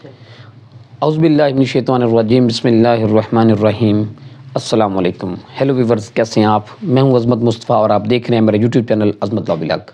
اعوذ باللہ من الشیطان الرجیم، بسم اللہ الرحمن الرحیم۔ السلام علیکم، ہیلو ویورز، کیسے ہیں آپ؟ میں ہوں عظمت مصطفیٰ اور آپ دیکھ رہے ہیں میرے YouTube channel Azmat law vlog.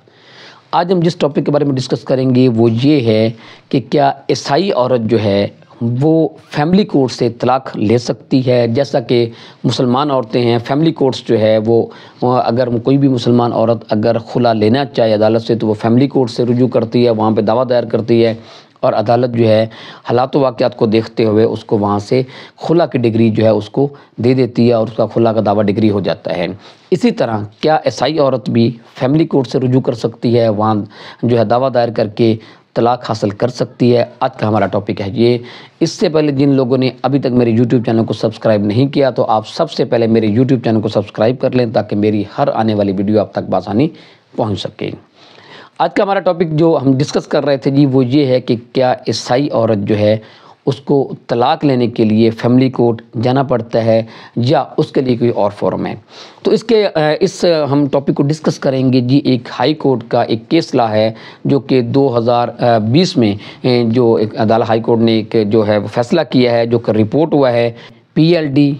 آج ہم جس ٹاپک کے بارے میں ڈسکس کریں گے وہ یہ ہے کہ کیا عیسائی عورت جو ہے وہ فیملی کورٹ سے طلاق لے سکتی ہے؟ جیسا کہ مسلمان عورتیں ہیں، فیملی کورٹس جو ہے وہ اگر کوئی بھی مسلمان عورت اگر خلا لینا چاہے عدالت سے تو وہ فیملی کورٹ سے رجوع کرتی ہے، وہاں پہ دعویٰ دائر کرتی ہے اور عدالت جو ہے حالات و واقعات کو دیکھتے ہوئے اس کو وہاں سے خلا کی ڈگری جو ہے اس کو دے دیتی ہے اور اس کا خلا کا دعویٰ ڈگری ہو جاتا ہے۔ اسی طرح کیا عیسائی عورت بھی فیملی کورٹ سے رجوع کر سکتی ہے، وہاں جو ہے دعویٰ دائر کر کے طلاق حاصل کر سکتی ہے؟ آج کا ہمارا ٹاپک ہے یہ۔ اس سے پہلے جن لوگوں نے ابھی تک میرے یوٹیوب چینل کو سبسکرائب نہیں کیا تو آپ سب سے پہلے میرے یوٹیوب چینل کو سبسکرائب کر لیں تاکہ میری ہر آنے والی ویڈیو آپ تک بآسانی پہنچ سکے۔ آج کا ہمارا ٹاپک جو ہم ڈسکس کر رہے تھے وہ یہ ہے کہ کیا عیسائی عورت جو ہے اس کو طلاق لینے کے لیے فیملی کورٹ جانا پڑتا ہے یا اس کے لیے کوئی اور فورم ہے؟ تو اس ہم ٹاپک کو ڈسکس کریں گے ایک ہائی کورٹ کا ایک کیس لا ہے جو کہ 2020 میں جو ایک عدالت ہائی کورٹ نے ایک جو ہے وہ فیصلہ کیا ہے، جو کہ رپورٹ ہوا ہے PLD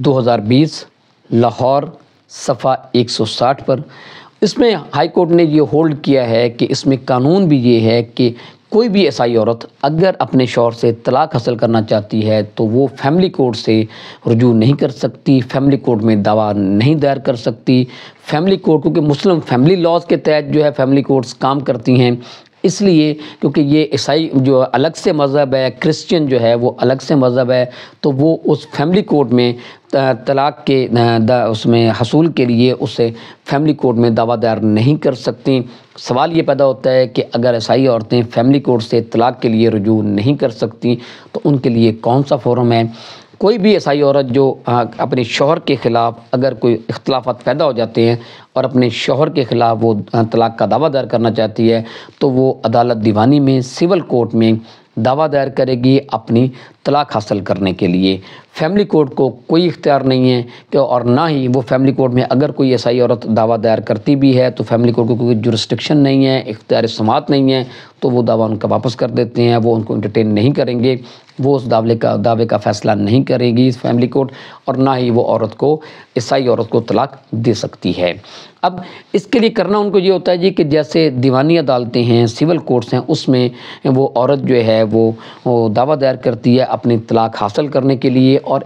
2020 لاہور صفحہ 160 پر۔ اس میں ہائی کورٹ نے یہ ہولڈ کیا ہے کہ اس میں قانون بھی یہ ہے کہ کوئی بھی عیسائی عورت اگر اپنے شوہر سے طلاق حاصل کرنا چاہتی ہے تو وہ فیملی کورٹ سے رجوع نہیں کر سکتی، فیملی کورٹ میں دعویٰ نہیں دائر کر سکتی۔ فیملی کورٹ کیونکہ مسلم فیملی لاز کے تحت جو ہے فیملی کورٹس کام کرتی ہیں، اس لیے کیونکہ یہ عیسائی جو الگ سے مذہب ہے، کرسچن جو ہے وہ الگ سے مذہب ہے، تو وہ اس فیملی کورٹ میں طلاق کے اس میں حصول کے لیے اسے فیملی کورٹ میں دعویٰ دائر نہیں کر سکتی۔ سوال یہ پیدا ہوتا ہے کہ اگر عیسائی عورتیں فیملی کورٹ سے طلاق کے لیے رجوع نہیں کر سکتی تو ان کے لیے کون سا فورم ہے؟ کوئی بھی عیسائی عورت جو اپنے شوہر کے خلاف اگر کوئی اختلافات پیدا ہو جاتے ہیں اور اپنے شوہر کے خلاف وہ طلاق کا دعویٰ دائر کرنا چاہتی ہے تو وہ عدالت دیوانی میں سول کورٹ میں دعویٰ دائر کرے گی اپنی طلاق حاصل کرنے کے لیے۔ فیملی کورٹ کو کوئی اختیار نہیں ہے کہ اور نہ ہی وہ فیملی کورٹ میں اگر کوئی عیسائی عورت دعویٰ دائر کرتی بھی ہے تو فیملی کورٹ کو کوئی جورسڈکشن نہیں ہے، اختیار سماعت نہیں ہے، تو وہ دعویٰ ان کا واپس کر دیتے ہیں، وہ ان کو انٹرٹین نہیں کریں گے، وہ اس دعوے کا فیصلہ نہیں کرے گی فیملی کورٹ، اور نہ ہی وہ عیسائی عورت کو طلاق دے سکتی ہے۔ اب اس کے لیے کرنا ان کو یہ ہوتا ہے کہ جیسے دیوانی عدالتیں ہیں، سول کورٹس ہیں، اس میں وہ عورت جو ہے وہ دعویٰ دائر کرتی ہے اپنی طلاق حاصل کرنے کے لیے، اور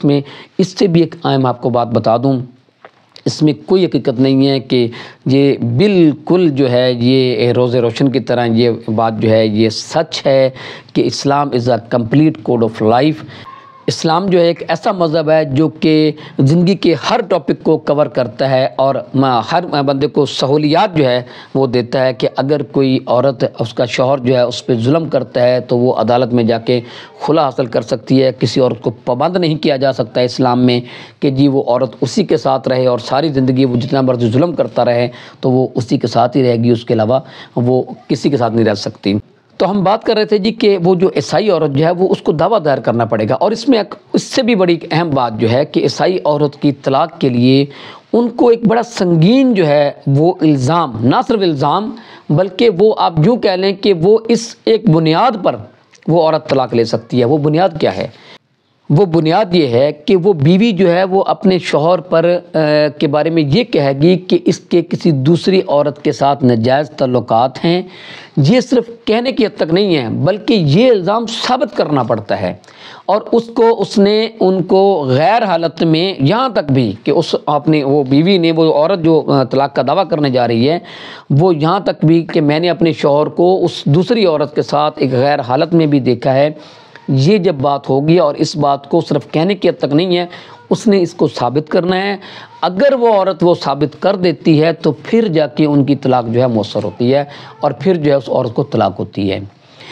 اس سے بھی ایک اہم آپ کو بات بتا دوں، اس میں کوئی حقیقت نہیں ہے کہ یہ بالکل جو ہے یہ روز روشن کی طرح یہ بات جو ہے یہ سچ ہے کہ Islam is a complete code of life. Islam جو ہے ایک ایسا مذہب ہے جو کہ زندگی کے ہر ٹاپک کو کور کرتا ہے اور ہر بندے کو سہولیات جو ہے وہ دیتا ہے کہ اگر کوئی عورت اس کا شوہر جو ہے اس پہ ظلم کرتا ہے تو وہ عدالت میں جا کے خلا حاصل کر سکتی ہے۔ کسی عورت کو پابند نہیں کیا جا سکتا ہے اسلام میں کہ وہ عورت اسی کے ساتھ رہے اور ساری زندگی وہ جتنا مرضی ظلم کرتا رہے تو وہ اسی کے ساتھ ہی رہے گی، اس کے علاوہ وہ کسی کے ساتھ نہیں رہ سکتی۔ تو ہم بات کر رہے تھے کہ وہ جو عیسائی عورت جو ہے وہ اس کو دعویٰ دائر کرنا پڑے گا، اور اس میں اس سے بھی بڑی اہم بات جو ہے کہ عیسائی عورت کی طلاق کے لیے ان کو ایک بڑا سنگین جو ہے وہ الزام، نہ صرف الزام بلکہ وہ آپ یوں کہہ لیں کہ وہ اس ایک بنیاد پر وہ عورت طلاق لے سکتی ہے۔ وہ بنیاد کیا ہے؟ وہ بنیاد یہ ہے کہ وہ بیوی جو ہے وہ اپنے شوہر پر کے بارے میں یہ کہے گی کہ اس کے کسی دوسری عورت کے ساتھ ناجائز تعلقات ہیں۔ یہ صرف کہنے کی حد تک نہیں ہے بلکہ یہ الزام ثابت کرنا پڑتا ہے، اور اس نے ان کو غیر حالت میں یہاں تک بھی کہ وہ بیوی نے، وہ عورت جو طلاق کا دعویٰ کرنے جا رہی ہے، وہ یہاں تک بھی کہ میں نے اپنے شوہر کو اس دوسری عورت کے ساتھ ایک غیر حالت میں بھی دیکھا ہے۔ یہ جب بات ہوگی اور اس بات کو صرف کہنے کی حد تک نہیں ہے، اس نے اس کو ثابت کرنا ہے۔ اگر وہ عورت وہ ثابت کر دیتی ہے تو پھر جا کے ان کی طلاق جو ہے مؤثر ہوتی ہے اور پھر جو ہے اس عورت کو طلاق ہوتی ہے۔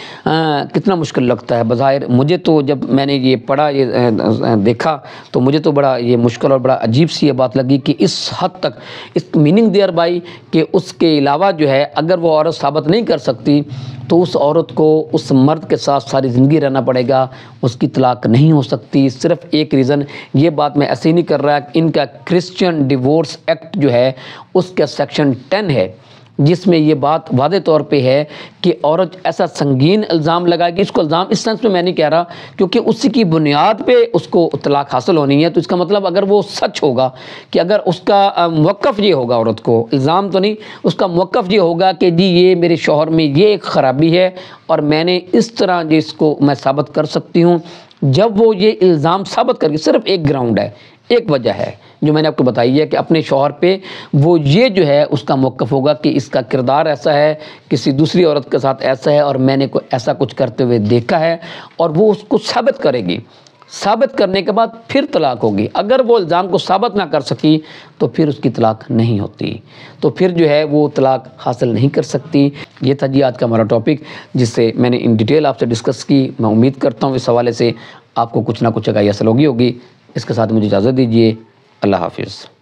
کتنا مشکل لگتا ہے بظاہر، مجھے تو جب میں نے یہ پڑھا، یہ دیکھا تو مجھے تو بڑا یہ مشکل اور بڑا عجیب سی یہ بات لگی کہ اس حد تک اس میننگ دیئر بائی کہ اس کے علاوہ جو ہے اگر وہ عورت ثابت نہیں کر سکتی تو اس عورت کو اس مرد کے ساتھ ساری زندگی رہنا پڑے گا، اس کی طلاق نہیں ہو سکتی۔ صرف ایک ریزن، یہ بات میں ایسے ہی نہیں کر رہا، ان کا کرسچین ڈیورس ایکٹ جو ہے اس کا سیکشن 10 ہے جس میں یہ بات واضح طور پہ ہے کہ عورت ایسا سنگین الزام لگائے گی. اس کو الزام اس سینس میں نہیں کہہ رہا کیونکہ اسی کی بنیاد پہ اس کو طلاق حاصل ہونی ہے. تو اس کا مطلب اگر وہ سچ ہوگا کہ اگر اس کا موقف یہ ہوگا، عورت کو الزام تو نہیں، اس کا موقف یہ ہوگا کہ جی یہ میرے شوہر میں یہ ایک خرابی ہے اور میں نے اس طرح جس کو میں ثابت کر سکتی ہوں. جب وہ یہ الزام ثابت کر کے، صرف ایک گراؤنڈ ہے، ایک وجہ ہے جو میں نے آپ کو بتائی ہے کہ اپنے شوہر پہ وہ یہ جو ہے اس کا موقف ہوگا کہ اس کا کردار ایسا ہے، کسی دوسری عورت کے ساتھ ایسا ہے اور میں نے ایسا کچھ کرتے ہوئے دیکھا ہے، اور وہ اس کو ثابت کرے گی. ثابت کرنے کے بعد پھر طلاق ہوگی. اگر وہ الزام کو ثابت نہ کر سکی تو پھر اس کی طلاق نہیں ہوتی، تو پھر جو ہے وہ طلاق حاصل نہیں کر سکتی. یہ تھا جی آج کا ہمارا ٹاپک، جس سے میں نے ان ڈیٹیل آپ سے ڈسکس کی. میں امید کرتا ہوں اس حوالے سے آپ کو کچھ نہ کچھ آگاہی حاصل ہوگی. اس کے ساتھ مجھے اجازت دیجیے. اللہ حافظ.